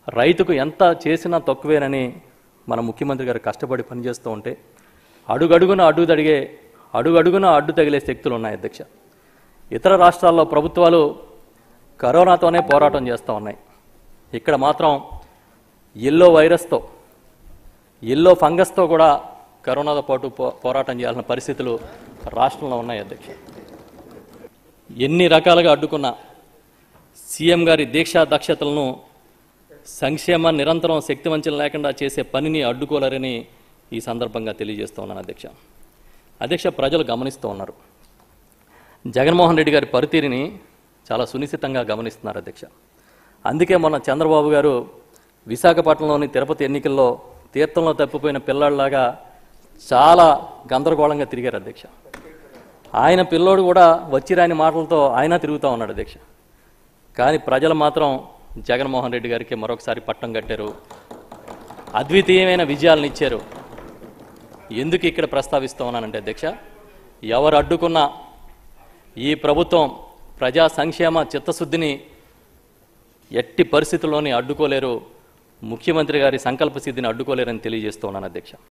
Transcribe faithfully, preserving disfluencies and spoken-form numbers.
రైతుకు ఎంత చేసినా తక్కువేనని మన ముఖ్యమంత్రి గారు కష్టపడి పనిచేస్తూ ఉంటే అడుగడుగున అడ్డు తడిగే అడుగడుగున అడ్డు తగిలే శక్తులు ఉన్నాయి అధ్యక్ష. ఇతర రాష్ట్రాల్లో ప్రభుత్వాలు కరోనాతోనే పోరాటం చేస్తూ ఉన్నాయి. ఇక్కడ మాత్రం ఎల్లో వైరస్తో ఎల్లో ఫంగస్తో కూడా కరోనాతో పాటు పోరాటం చేయాల్సిన పరిస్థితులు రాష్ట్రంలో ఉన్నాయి అధ్యక్ష. ఎన్ని రకాలుగా అడ్డుకున్నా సీఎం గారి దీక్షా దక్షతలను సంక్షేమ నిరంతరం శక్తివంచన లేకుండా చేసే పనిని అడ్డుకోలేరని ఈ సందర్భంగా తెలియజేస్తూ ఉన్నాను అధ్యక్ష. అధ్యక్ష, ప్రజలు గమనిస్తూ ఉన్నారు. జగన్మోహన్ రెడ్డి గారి పనితీరుని చాలా సునిశ్చితంగా గమనిస్తున్నారు అధ్యక్ష. అందుకే మొన్న చంద్రబాబు గారు విశాఖపట్నంలోని తిరుపతి ఎన్నికల్లో తీర్థంలో తప్పిపోయిన పిల్లాడిలాగా చాలా గందరగోళంగా తిరిగారు అధ్యక్ష. ఆయన పిల్లోడు కూడా వచ్చిరాని మాటలతో ఆయన తిరుగుతూ ఉన్నాడు అధ్యక్ష. కానీ ప్రజలు మాత్రం జగన్మోహన్ రెడ్డి గారికి మరొకసారి పట్టం కట్టారు, అద్వితీయమైన విజయాలను ఇచ్చారు. ఎందుకు ఇక్కడ ప్రస్తావిస్తూ ఉన్నానంటే అధ్యక్ష, ఎవరు అడ్డుకున్నా ఈ ప్రభుత్వం ప్రజా సంక్షేమ చిత్తశుద్ధిని ఎట్టి పరిస్థితుల్లోని అడ్డుకోలేరు, ముఖ్యమంత్రి గారి సంకల్ప సిద్ధిని అడ్డుకోలేరని తెలియజేస్తూ ఉన్నాను అధ్యక్ష.